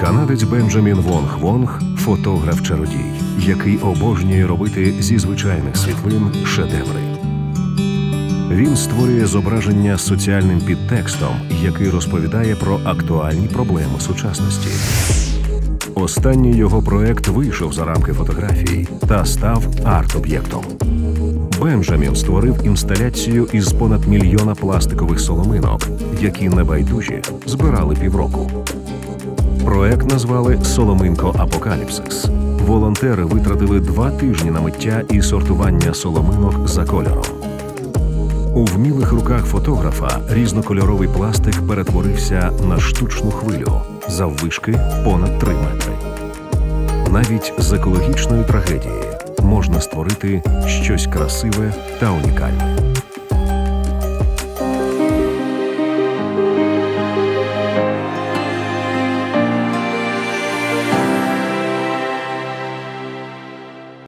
Канадець Бенджамін Вонг – фотограф-чародій, який обожнює робити зі звичайних світлин шедеври. Він створює зображення з соціальним підтекстом, який розповідає про актуальні проблеми сучасності. Останній його проект вийшов за рамки фотографії та став арт-об'єктом. Бенджамін створив інсталяцію із понад 1 мільйона пластикових соломинок, які небайдужі збирали півроку. Проект назвали «Соломинко Апокаліпсис». Волонтери витратили 2 тижні на миття і сортування соломинок за кольором. У вмілих руках фотографа різнокольоровий пластик перетворився на штучну хвилю заввишки понад 3 метри. Навіть з екологічної трагедії можна створити щось красиве та унікальне.